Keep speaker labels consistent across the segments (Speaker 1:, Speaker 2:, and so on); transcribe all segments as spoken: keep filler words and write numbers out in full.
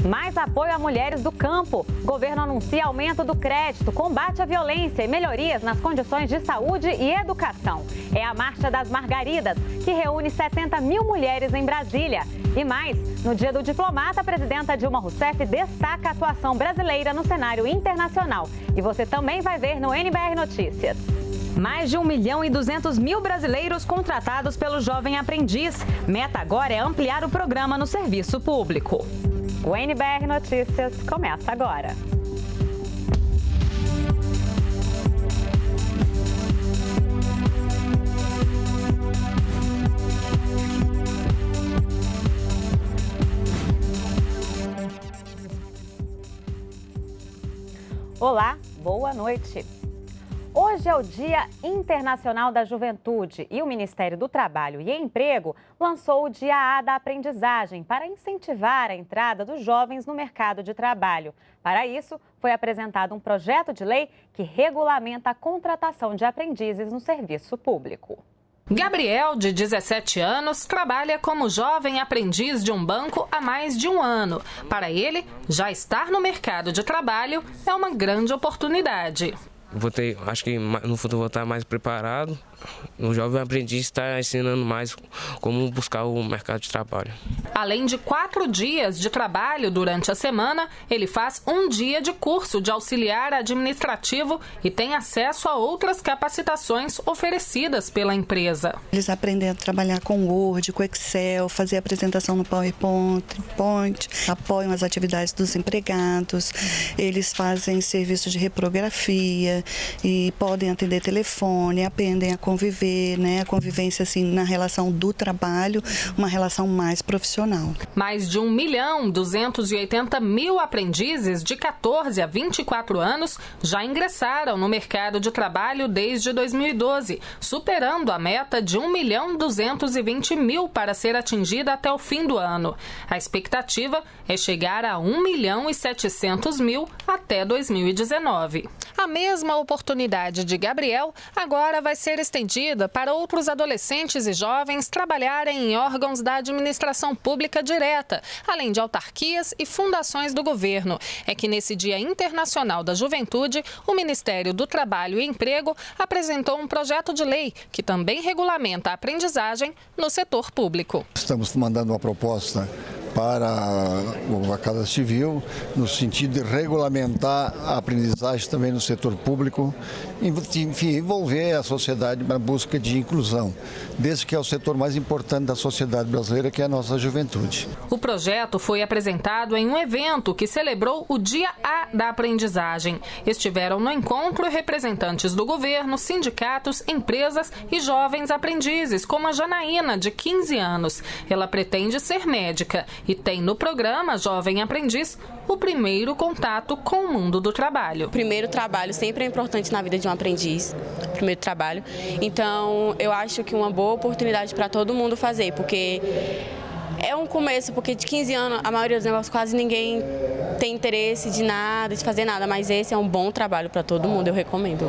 Speaker 1: Mais apoio a mulheres do campo. O governo anuncia aumento do crédito, combate à violência e melhorias nas condições de saúde e educação. É a Marcha das Margaridas, que reúne setenta mil mulheres em Brasília. E mais, no Dia do Diplomata, a presidenta Dilma Rousseff destaca a atuação brasileira no cenário internacional. E você também vai ver no N B R Notícias. Mais de um milhão e duzentos mil brasileiros contratados pelo Jovem Aprendiz. Meta agora é ampliar o programa no serviço público. O N B R Notícias começa agora. Olá, boa noite. Hoje é o Dia Internacional da Juventude e o Ministério do Trabalho e Emprego lançou o Dia A da Aprendizagem para incentivar a entrada dos jovens no mercado de trabalho. Para isso, foi apresentado um projeto de lei que regulamenta a contratação de aprendizes no serviço público.
Speaker 2: Gabriel, de dezessete anos, trabalha como jovem aprendiz de um banco há mais de um ano. Para ele, já estar no mercado de trabalho é uma grande oportunidade.
Speaker 3: Vou ter, acho que no futuro vou estar mais preparado. O jovem aprendiz está ensinando mais como buscar o mercado de trabalho.
Speaker 2: Além de quatro dias de trabalho durante a semana, ele faz um dia de curso de auxiliar administrativo e tem acesso a outras capacitações oferecidas pela empresa.
Speaker 4: Eles aprendem a trabalhar com Word, com Excel, fazer apresentação no PowerPoint, Point, apoiam as atividades dos empregados, eles fazem serviço de reprografia e podem atender telefone, aprendem a conviver, né? A convivência assim na relação do trabalho, uma relação mais profissional.
Speaker 2: Mais de um milhão duzentos e oitenta mil aprendizes de quatorze a vinte e quatro anos já ingressaram no mercado de trabalho desde dois mil e doze, superando a meta de um milhão duzentos e vinte mil para ser atingida até o fim do ano. A expectativa é chegar a um milhão e setecentos mil até dois mil e dezenove. A mesma oportunidade de Gabriel agora vai ser estendida para outros adolescentes e jovens trabalharem em órgãos da administração pública direta, além de autarquias e fundações do governo. É que nesse Dia Internacional da Juventude, o Ministério do Trabalho e Emprego apresentou um projeto de lei que também regulamenta a aprendizagem no setor público.
Speaker 5: Estamos mandando uma proposta para a Casa Civil, no sentido de regulamentar a aprendizagem também no setor público, enfim, envolver a sociedade na busca de inclusão, desse que é o setor mais importante da sociedade brasileira, que é a nossa juventude.
Speaker 2: O projeto foi apresentado em um evento que celebrou o Dia A da Aprendizagem. Estiveram no encontro representantes do governo, sindicatos, empresas e jovens aprendizes, como a Janaína, de quinze anos. Ela pretende ser médica e tem no programa Jovem Aprendiz o primeiro contato com o mundo do trabalho.
Speaker 6: O primeiro trabalho sempre é importante na vida de um aprendiz, o primeiro trabalho. Então, eu acho que uma boa oportunidade para todo mundo fazer, porque é um começo, porque de quinze anos, a maioria dos negócios quase ninguém tem interesse de nada, de fazer nada, mas esse é um bom trabalho para todo mundo, eu recomendo.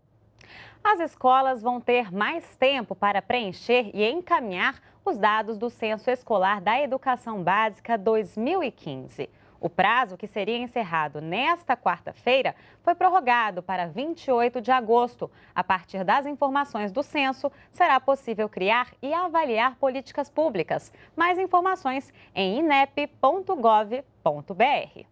Speaker 1: As escolas vão ter mais tempo para preencher e encaminhar os dados do Censo Escolar da Educação Básica dois mil e quinze. O prazo, que seria encerrado nesta quarta-feira, foi prorrogado para vinte e oito de agosto. A partir das informações do censo, será possível criar e avaliar políticas públicas. Mais informações em inep ponto gov ponto br.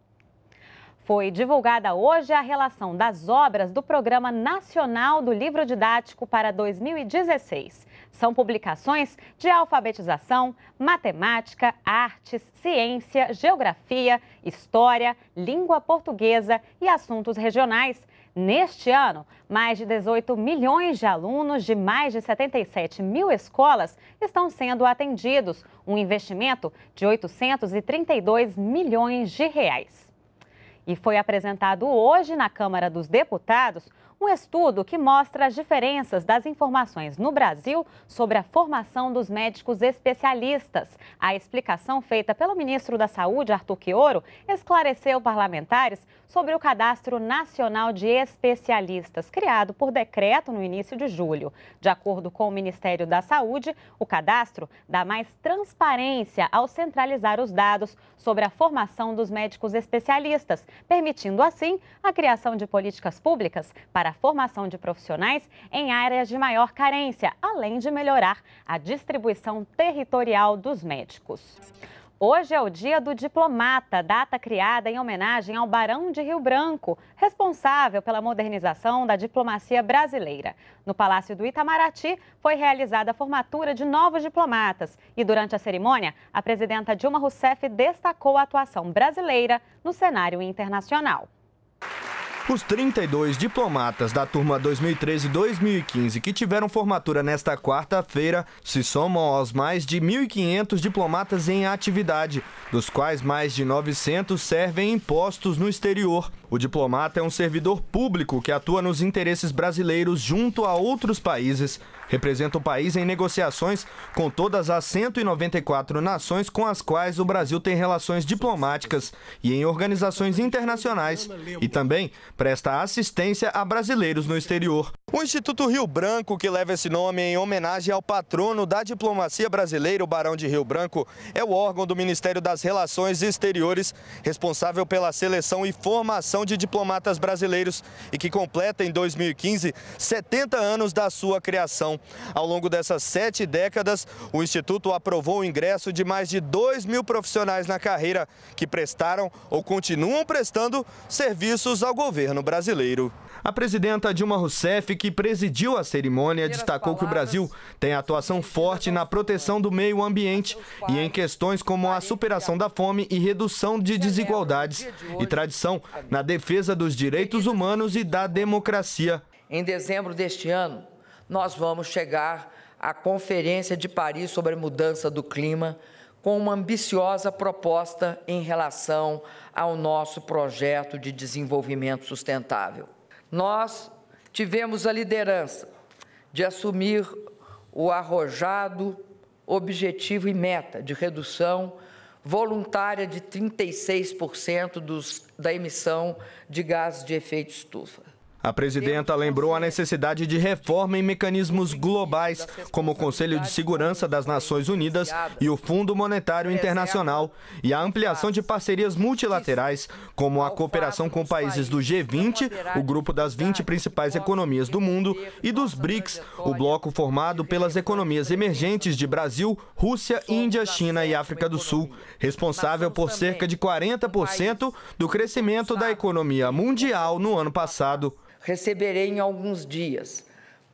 Speaker 1: Foi divulgada hoje a relação das obras do Programa Nacional do Livro Didático para dois mil e dezesseis. São publicações de alfabetização, matemática, artes, ciência, geografia, história, língua portuguesa e assuntos regionais. Neste ano, mais de dezoito milhões de alunos de mais de setenta e sete mil escolas estão sendo atendidos, um investimento de oitocentos e trinta e dois milhões de reais. E foi apresentado hoje na Câmara dos Deputados Um estudo que mostra as diferenças das informações no Brasil sobre a formação dos médicos especialistas. A explicação feita pelo ministro da Saúde, Arthur Quiorio, esclareceu parlamentares sobre o Cadastro Nacional de Especialistas, criado por decreto no início de julho. De acordo com o Ministério da Saúde, o cadastro dá mais transparência ao centralizar os dados sobre a formação dos médicos especialistas, permitindo assim a criação de políticas públicas para a formação de profissionais em áreas de maior carência, além de melhorar a distribuição territorial dos médicos. Hoje é o Dia do Diplomata, data criada em homenagem ao Barão de Rio Branco, responsável pela modernização da diplomacia brasileira. No Palácio do Itamaraty foi realizada a formatura de novos diplomatas e, durante a cerimônia, a presidenta Dilma Rousseff destacou a atuação brasileira no cenário internacional.
Speaker 7: Os trinta e dois diplomatas da turma dois mil e treze e dois mil e quinze que tiveram formatura nesta quarta-feira se somam aos mais de mil e quinhentos diplomatas em atividade, dos quais mais de novecentos servem em postos no exterior. O diplomata é um servidor público que atua nos interesses brasileiros junto a outros países. Representa o país em negociações com todas as cento e noventa e quatro nações com as quais o Brasil tem relações diplomáticas e em organizações internacionais. E também presta assistência a brasileiros no exterior. O Instituto Rio Branco, que leva esse nome em homenagem ao patrono da diplomacia brasileira, o Barão de Rio Branco, é o órgão do Ministério das Relações Exteriores, responsável pela seleção e formação de diplomatas brasileiros e que completa em dois mil e quinze setenta anos da sua criação. Ao longo dessas sete décadas, o Instituto aprovou o ingresso de mais de dois mil profissionais na carreira que prestaram ou continuam prestando serviços ao governo brasileiro. A presidenta Dilma Rousseff, que presidiu a cerimônia, destacou que o Brasil tem atuação forte na proteção do meio ambiente e em questões como a superação da fome e redução de desigualdades e tradição na defesa dos direitos humanos e da democracia.
Speaker 8: Em dezembro deste ano, nós vamos chegar à Conferência de Paris sobre a Mudança do Clima com uma ambiciosa proposta em relação ao nosso projeto de desenvolvimento sustentável. Nós tivemos a liderança de assumir o arrojado objetivo e meta de redução voluntária de trinta e seis por cento dos, da emissão de gases de efeito estufa.
Speaker 7: A presidenta lembrou a necessidade de reforma em mecanismos globais, como o Conselho de Segurança das Nações Unidas e o Fundo Monetário Internacional, e a ampliação de parcerias multilaterais, como a cooperação com países do G vinte, o grupo das vinte principais economias do mundo, e dos BRICS, o bloco formado pelas economias emergentes de Brasil, Rússia, Índia, China e África do Sul, responsável por cerca de quarenta por cento do crescimento da economia mundial no ano passado.
Speaker 8: Receberei em alguns dias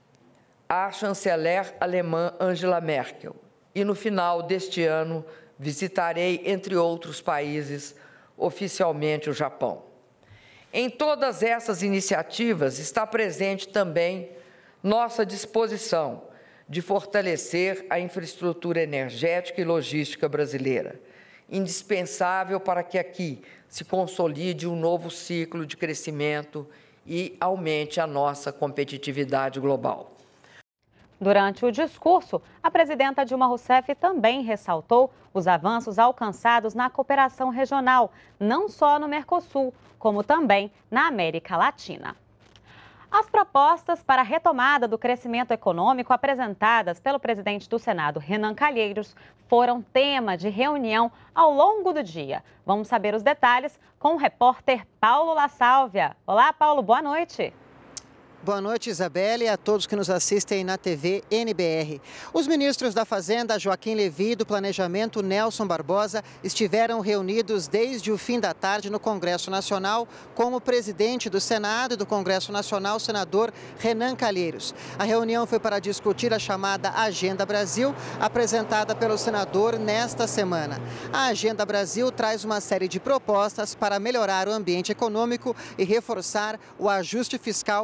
Speaker 8: a chanceler alemã Angela Merkel e, no final deste ano, visitarei, entre outros países, oficialmente o Japão. Em todas essas iniciativas está presente também nossa disposição de fortalecer a infraestrutura energética e logística brasileira, indispensável para que aqui se consolide um novo ciclo de crescimento e aumente a nossa competitividade global.
Speaker 1: Durante o discurso, a presidenta Dilma Rousseff também ressaltou os avanços alcançados na cooperação regional, não só no Mercosul, como também na América Latina. As propostas para a retomada do crescimento econômico apresentadas pelo presidente do Senado, Renan Calheiros, foram tema de reunião ao longo do dia. Vamos saber os detalhes com o repórter Paulo La Sálvia. Olá, Paulo, boa noite.
Speaker 9: Boa noite, Isabela, e a todos que nos assistem na T V N B R. Os ministros da Fazenda, Joaquim Levy, e do Planejamento, Nelson Barbosa, estiveram reunidos desde o fim da tarde no Congresso Nacional com o presidente do Senado e do Congresso Nacional, o senador Renan Calheiros. A reunião foi para discutir a chamada Agenda Brasil, apresentada pelo senador nesta semana. A Agenda Brasil traz uma série de propostas para melhorar o ambiente econômico e reforçar o ajuste fiscal, que é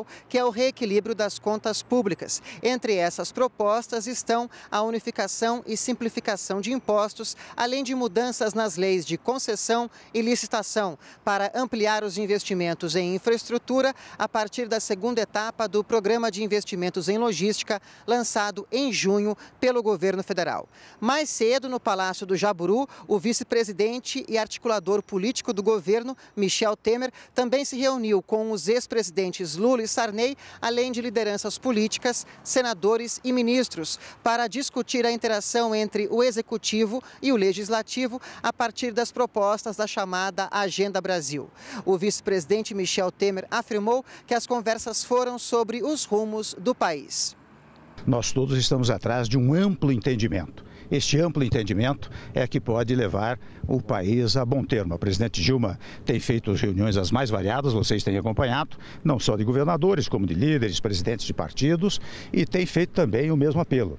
Speaker 9: o reequilíbrio das contas públicas. Entre essas propostas estão a unificação e simplificação de impostos, além de mudanças nas leis de concessão e licitação, para ampliar os investimentos em infraestrutura a partir da segunda etapa do Programa de Investimentos em Logística, lançado em junho pelo governo federal. Mais cedo, no Palácio do Jaburu, o vice-presidente e articulador político do governo, Michel Temer, também se reuniu com os ex-presidentes Lula e Sarney, além de lideranças políticas, senadores e ministros, para discutir a interação entre o executivo e o legislativo a partir das propostas da chamada Agenda Brasil. O vice-presidente Michel Temer afirmou que as conversas foram sobre os rumos do país.
Speaker 10: Nós todos estamos atrás de um amplo entendimento. Este amplo entendimento é que pode levar o país a bom termo. A presidente Dilma tem feito reuniões as mais variadas, vocês têm acompanhado, não só de governadores, como de líderes, presidentes de partidos, e tem feito também o mesmo apelo.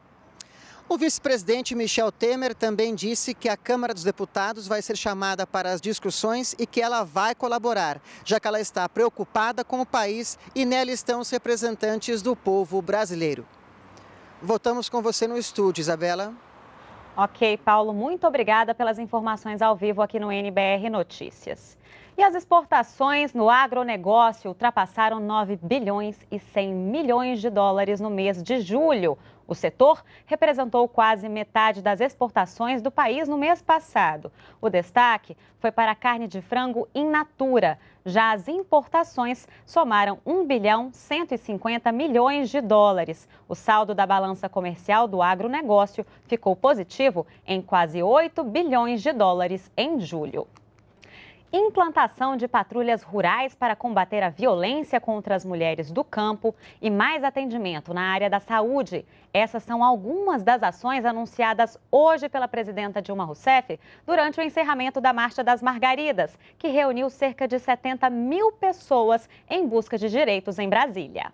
Speaker 9: O vice-presidente Michel Temer também disse que a Câmara dos Deputados vai ser chamada para as discussões e que ela vai colaborar, já que ela está preocupada com o país e nela estão os representantes do povo brasileiro. Voltamos com você no estúdio, Isabela.
Speaker 1: Ok, Paulo, muito obrigada pelas informações ao vivo aqui no N B R Notícias. E as exportações no agronegócio ultrapassaram nove bilhões e cem milhões de dólares no mês de julho. O setor representou quase metade das exportações do país no mês passado. O destaque foi para a carne de frango in natura. Já as importações somaram um bilhão cento e cinquenta milhões de dólares. O saldo da balança comercial do agronegócio ficou positivo em quase oito bilhões de dólares em julho. Implantação de patrulhas rurais para combater a violência contra as mulheres do campo e mais atendimento na área da saúde. Essas são algumas das ações anunciadas hoje pela presidenta Dilma Rousseff durante o encerramento da Marcha das Margaridas, que reuniu cerca de setenta mil pessoas em busca de direitos em Brasília.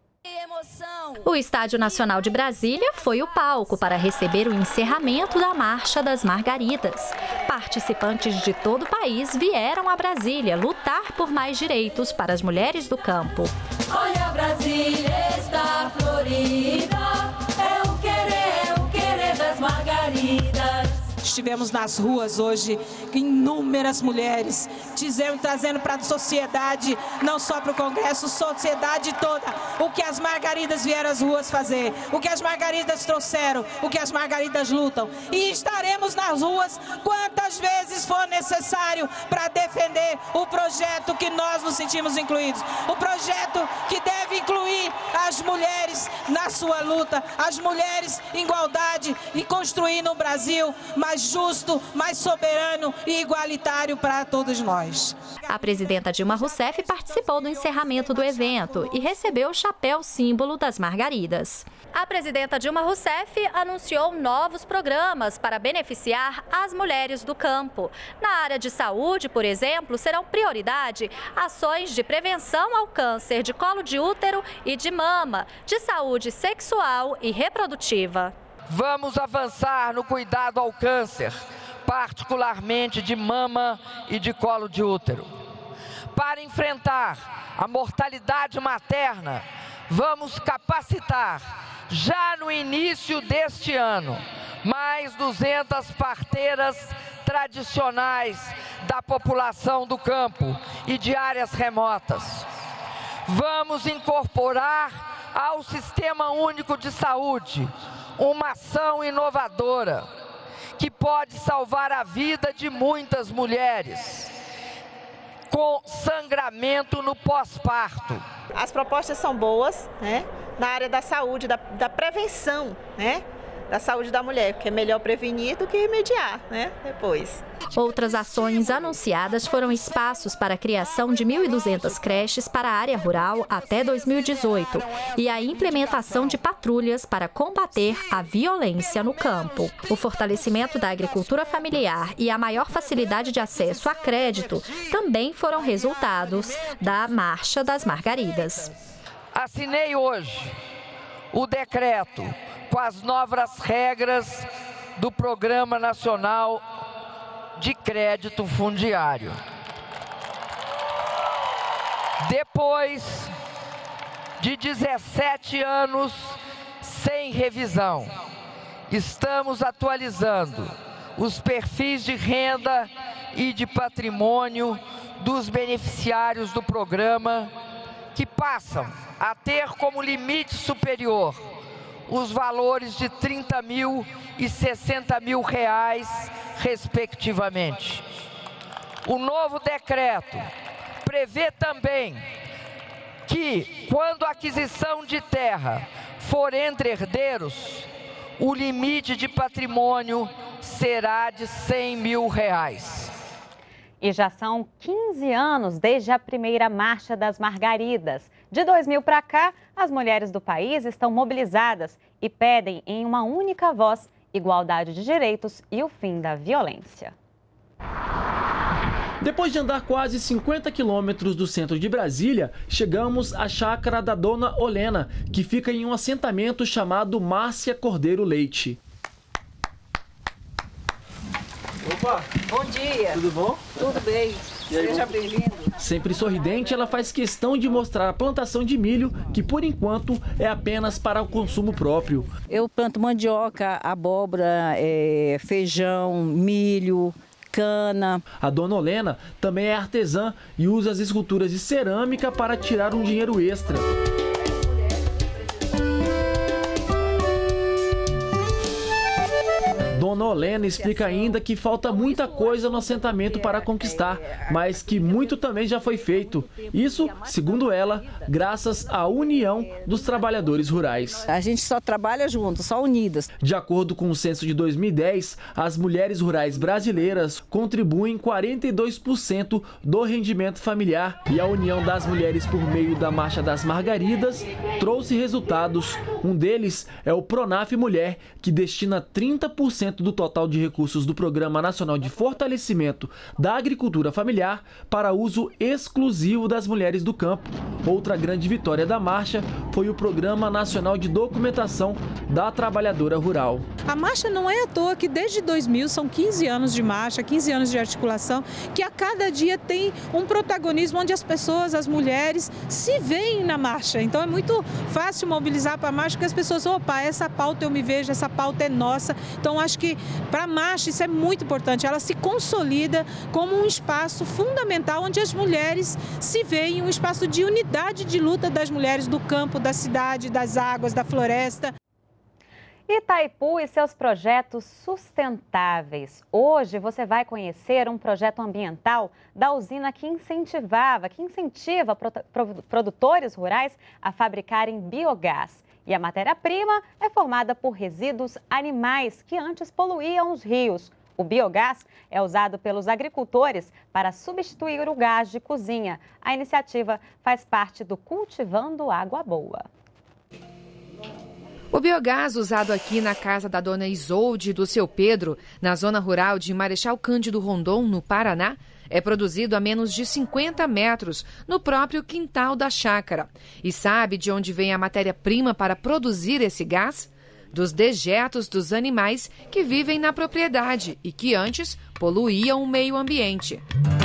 Speaker 11: O Estádio Nacional de Brasília foi o palco para receber o encerramento da Marcha das Margaridas. Participantes de todo o país vieram a Brasília lutar por mais direitos para as mulheres do campo.
Speaker 12: Olha, Brasília está florida, é o querer, é o querer das margaridas.
Speaker 13: Estivemos nas ruas hoje, inúmeras mulheres, dizendo, trazendo para a sociedade, não só para o Congresso, sociedade toda, o que as margaridas vieram às ruas fazer, o que as margaridas trouxeram, o que as margaridas lutam. E estaremos nas ruas quantas vezes for necessário para defender o projeto que nós nos sentimos incluídos. O projeto que deve incluir as mulheres na sua luta, as mulheres em igualdade e construindo um Brasil mais justo, mais soberano e igualitário para todos nós.
Speaker 11: A presidenta Dilma Rousseff participou do encerramento do evento e recebeu o chapéu símbolo das margaridas. A presidenta Dilma Rousseff anunciou novos programas para beneficiar as mulheres do campo. Na área de saúde, por exemplo, serão prioridade ações de prevenção ao câncer de colo de útero e de mama, de saúde sexual e reprodutiva.
Speaker 8: Vamos avançar no cuidado ao câncer, particularmente de mama e de colo de útero. Para enfrentar a mortalidade materna, vamos capacitar, já no início deste ano, mais duzentas parteiras tradicionais da população do campo e de áreas remotas. Vamos incorporar ao Sistema Único de Saúde uma ação inovadora que pode salvar a vida de muitas mulheres com sangramento no pós-parto.
Speaker 14: As propostas são boas, né, na área da saúde, da, da prevenção, né, da saúde da mulher, porque é melhor prevenir do que remediar, né, depois.
Speaker 11: Outras ações anunciadas foram espaços para a criação de mil e duzentas creches para a área rural até dois mil e dezoito e a implementação de patrulhas para combater a violência no campo. O fortalecimento da agricultura familiar e a maior facilidade de acesso a crédito também foram resultados da Marcha das Margaridas.
Speaker 8: Assinei hoje o decreto com as novas regras do Programa Nacional de Crédito Fundiário. Depois de dezessete anos sem revisão. Estamos atualizando os perfis de renda e de patrimônio dos beneficiários do programa, que passam a ter como limite superior os valores de trinta mil e sessenta mil reais, respectivamente. O novo decreto prevê também que, quando a aquisição de terra for entre herdeiros, o limite de patrimônio será de cem mil reais.
Speaker 1: E já são quinze anos desde a primeira Marcha das Margaridas. De dois mil para cá, as mulheres do país estão mobilizadas e pedem em uma única voz igualdade de direitos e o fim da violência.
Speaker 15: Depois de andar quase cinquenta quilômetros do centro de Brasília, chegamos à chácara da Dona Olena, que fica em um assentamento chamado Márcia Cordeiro Leite.
Speaker 16: Opa! Bom dia!
Speaker 15: Tudo bom?
Speaker 16: Tudo bem. Seja bem-vindo.
Speaker 15: Sempre sorridente, ela faz questão de mostrar a plantação de milho, que por enquanto é apenas para o consumo próprio.
Speaker 16: Eu planto mandioca, abóbora, é, feijão, milho, cana.
Speaker 15: A Dona Olena também é artesã e usa as esculturas de cerâmica para tirar um dinheiro extra. Dona Olena explica ainda que falta muita coisa no assentamento para conquistar, mas que muito também já foi feito. Isso, segundo ela, graças à união dos trabalhadores rurais.
Speaker 16: A gente só trabalha junto, só unidas.
Speaker 15: De acordo com o censo de dois mil e dez, as mulheres rurais brasileiras contribuem quarenta e dois por cento do rendimento familiar. E a união das mulheres por meio da Marcha das Margaridas trouxe resultados. Um deles é o Pronaf Mulher, que destina trinta por cento do total de recursos do Programa Nacional de Fortalecimento da Agricultura Familiar para uso exclusivo das mulheres do campo. Outra grande vitória da marcha foi o Programa Nacional de Documentação da Trabalhadora Rural.
Speaker 17: A marcha não é à toa que desde dois mil, são quinze anos de marcha, quinze anos de articulação, que a cada dia tem um protagonismo onde as pessoas, as mulheres, se veem na marcha. Então é muito fácil mobilizar para a marcha, porque as pessoas, opa, essa pauta eu me vejo, essa pauta é nossa. Então acho que para a marcha isso é muito importante, ela se consolida como um espaço fundamental onde as mulheres se veem, um espaço de unidade de luta das mulheres do campo, da cidade, das águas, da floresta.
Speaker 1: Itaipu e seus projetos sustentáveis. Hoje você vai conhecer um projeto ambiental da usina que incentivava, que incentiva produtores rurais a fabricarem biogás. E a matéria-prima é formada por resíduos animais que antes poluíam os rios. O biogás é usado pelos agricultores para substituir o gás de cozinha. A iniciativa faz parte do Cultivando Água Boa.
Speaker 18: O biogás usado aqui na casa da dona Isolde e do seu Pedro, na zona rural de Marechal Cândido Rondon, no Paraná, é produzido a menos de cinquenta metros, no próprio quintal da chácara. E sabe de onde vem a matéria-prima para produzir esse gás? Dos dejetos dos animais que vivem na propriedade e que antes poluíam o meio ambiente.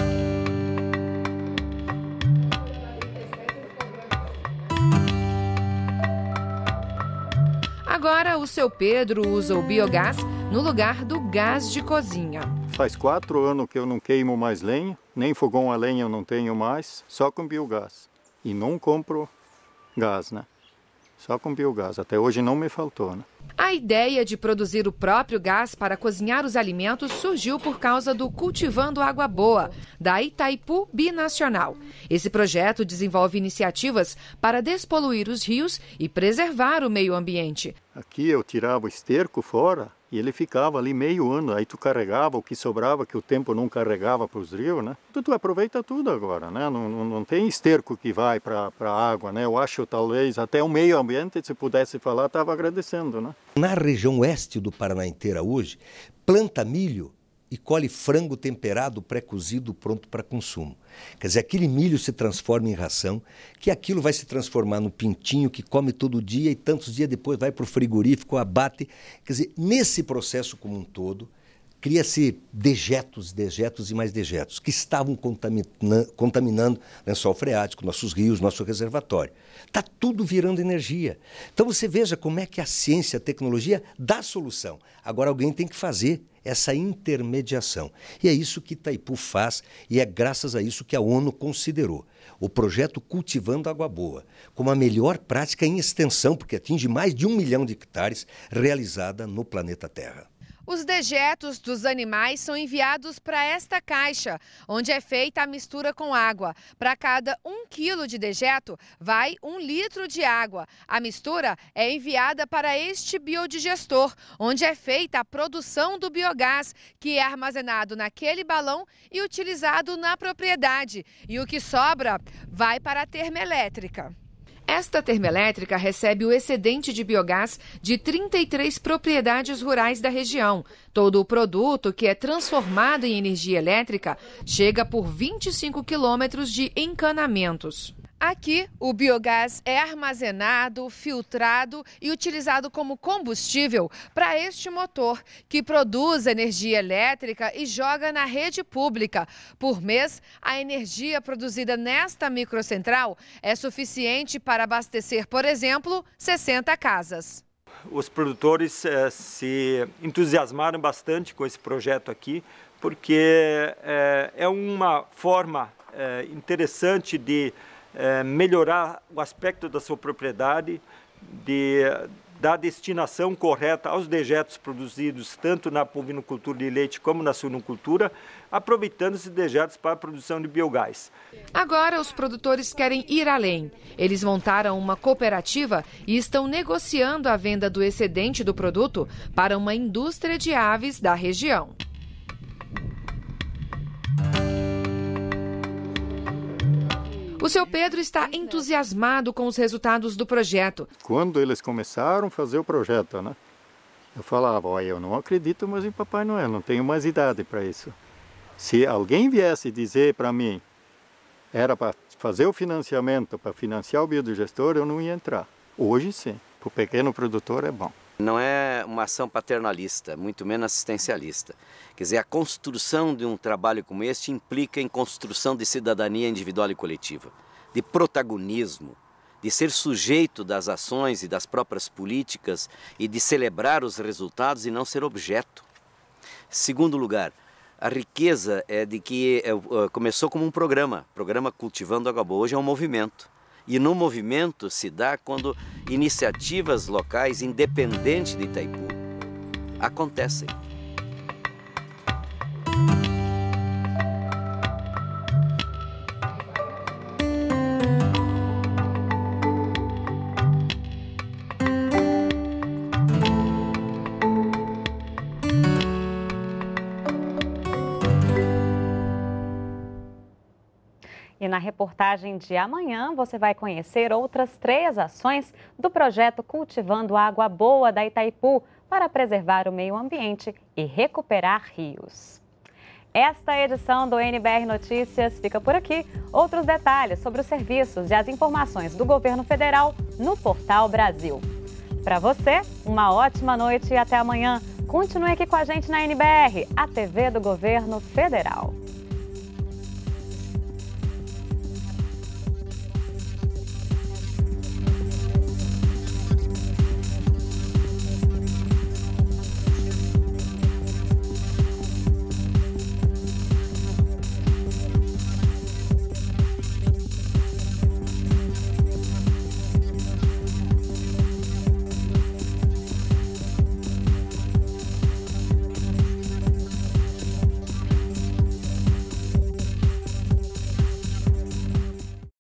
Speaker 18: Agora, o seu Pedro usa o biogás no lugar do gás de cozinha.
Speaker 19: Faz quatro anos que eu não queimo mais lenha, nem fogão a lenha eu não tenho mais, só com biogás. E não compro gás, né? Só com biogás. Até hoje não me faltou, né?
Speaker 18: A ideia de produzir o próprio gás para cozinhar os alimentos surgiu por causa do Cultivando Água Boa, da Itaipu Binacional. Esse projeto desenvolve iniciativas para despoluir os rios e preservar o meio ambiente.
Speaker 19: Aqui eu tirava o esterco fora e ele ficava ali meio ano. Aí tu carregava o que sobrava, que o tempo não carregava para os rios, né? Tu, tu aproveita tudo agora, né? Não, não, não tem esterco que vai para a água, né? Eu acho talvez até o meio ambiente, se pudesse falar, estava agradecendo, né?
Speaker 20: Na região oeste do Paraná inteira hoje, planta milho e colhe frango temperado, pré-cozido, pronto para consumo. Quer dizer, aquele milho se transforma em ração, que aquilo vai se transformar no pintinho que come todo dia e tantos dias depois vai para o frigorífico, abate. Quer dizer, nesse processo como um todo, cria-se dejetos, dejetos e mais dejetos, que estavam contamina- contaminando lençol freático, nossos rios, nosso reservatório. Está tudo virando energia. Então você veja como é que a ciência, a tecnologia dá solução. Agora alguém tem que fazer essa intermediação. E é isso que Itaipu faz e é graças a isso que a ONU considerou o projeto Cultivando Água Boa como a melhor prática em extensão, porque atinge mais de um milhão de hectares, realizada no planeta Terra.
Speaker 18: Os dejetos dos animais são enviados para esta caixa, onde é feita a mistura com água. Para cada um quilo de dejeto, vai um litro de água. A mistura é enviada para este biodigestor, onde é feita a produção do biogás, que é armazenado naquele balão e utilizado na propriedade. E o que sobra vai para a termoelétrica. Esta termoelétrica recebe o excedente de biogás de trinta e três propriedades rurais da região. Todo o produto, que é transformado em energia elétrica, chega por vinte e cinco quilômetros de encanamentos. Aqui, o biogás é armazenado, filtrado e utilizado como combustível para este motor, que produz energia elétrica e joga na rede pública. Por mês, a energia produzida nesta microcentral é suficiente para abastecer, por exemplo, sessenta casas.
Speaker 21: Os produtores eh, se entusiasmaram bastante com esse projeto aqui, porque eh, é uma forma eh, interessante de É, melhorar o aspecto da sua propriedade, de, da destinação correta aos dejetos produzidos tanto na bovinocultura de leite como na suinocultura, aproveitando esses dejetos para a produção de biogás.
Speaker 18: Agora os produtores querem ir além. Eles montaram uma cooperativa e estão negociando a venda do excedente do produto para uma indústria de aves da região. O seu Pedro está entusiasmado com os resultados do projeto.
Speaker 19: Quando eles começaram a fazer o projeto, né? Eu falava, olha, eu não acredito mais em Papai Noel, não tenho mais idade para isso. Se alguém viesse dizer para mim, era para fazer o financiamento, para financiar o biodigestor, eu não ia entrar. Hoje sim, para o pequeno produtor é bom.
Speaker 22: Não é uma ação paternalista, muito menos assistencialista. Quer dizer, a construção de um trabalho como este implica em construção de cidadania individual e coletiva, de protagonismo, de ser sujeito das ações e das próprias políticas e de celebrar os resultados e não ser objeto. Segundo lugar, a riqueza é de que é, começou como um programa, programa Cultivando Água Boa, hoje é um movimento. E no movimento se dá quando iniciativas locais, independentes de Itaipu, acontecem.
Speaker 1: E na reportagem de amanhã você vai conhecer outras três ações do projeto Cultivando Água Boa da Itaipu para preservar o meio ambiente e recuperar rios. Esta edição do N B R Notícias fica por aqui. Outros detalhes sobre os serviços e as informações do governo federal no Portal Brasil. Para você, uma ótima noite e até amanhã. Continue aqui com a gente na N B R, a T V do Governo Federal.